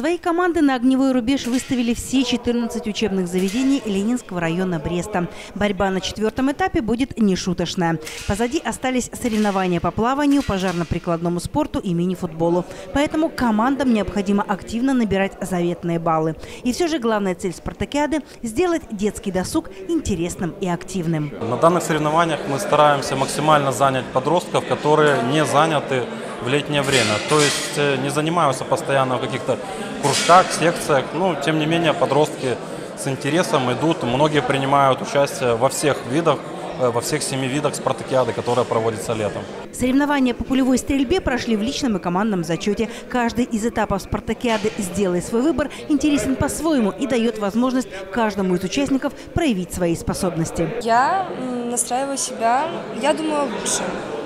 Свои команды на огневой рубеж выставили все 14 учебных заведений Ленинского района Бреста. Борьба на 4-м этапе будет нешуточная. Позади остались соревнования по плаванию, пожарно-прикладному спорту и мини-футболу. Поэтому командам необходимо активно набирать заветные баллы. И все же главная цель спартакиады – сделать детский досуг интересным и активным. На данных соревнованиях мы стараемся максимально занять подростков, которые не заняты в летнее время, то есть не занимаются постоянно в каких-то кружках, секциях, но тем не менее подростки с интересом идут, многие принимают участие во всех видах, во всех 7 видах спартакиады, которая проводится летом. Соревнования по пулевой стрельбе прошли в личном и командном зачете. Каждый из этапов спартакиады «Сделай свой выбор» интересен по-своему и дает возможность каждому из участников проявить свои способности. Я настраиваю себя, я думаю, лучше.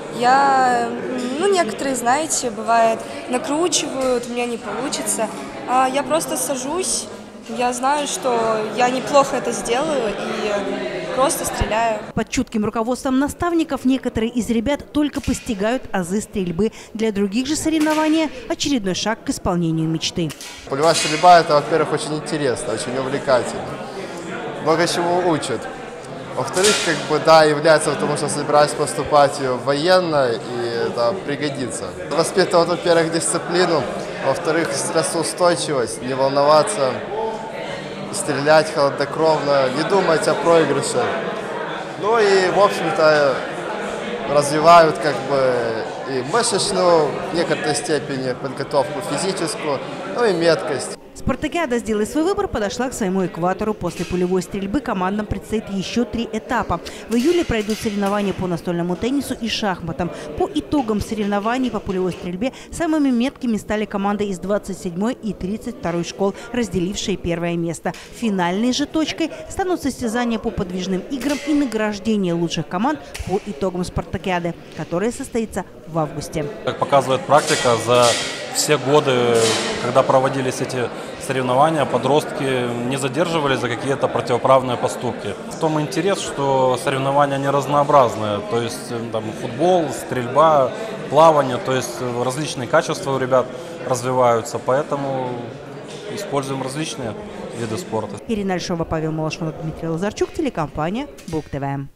Некоторые, знаете, бывает, накручивают, у меня не получится. А я просто сажусь, я знаю, что я неплохо это сделаю и просто стреляю. Под чутким руководством наставников некоторые из ребят только постигают азы стрельбы. Для других же соревнования – очередной шаг к исполнению мечты. Пулевая стрельба – это, во-первых, очень интересно, очень увлекательно. Много чего учат. Во-вторых, является, потому что собираюсь поступать в военное, и это пригодится. Воспитывать, во-первых, дисциплину, во-вторых, стрессоустойчивость, не волноваться, стрелять хладнокровно, не думать о проигрыше. Ну и, в общем-то, развивают и мышечную, в некоторой степени, подготовку физическую, ну и меткость. Спартакиада «Сделай свой выбор» подошла к своему экватору. После пулевой стрельбы командам предстоит еще 3 этапа. В июле пройдут соревнования по настольному теннису и шахматам. По итогам соревнований по пулевой стрельбе самыми меткими стали команды из 27-й и 32-й школ, разделившие первое место. Финальной же точкой станут состязания по подвижным играм и награждение лучших команд по итогам спартакиады, которая состоится в августе. Как показывает практика, за все годы, когда проводились эти соревнования, подростки не задерживались за какие-то противоправные поступки. В том интерес, что соревнования не разнообразные, то есть там футбол, стрельба, плавание, то есть различные качества у ребят развиваются, поэтому используем различные виды спорта. Ирина Альшова, Павел Малашманов, Дмитрий Лазарчук, телекомпания БУК ТВ.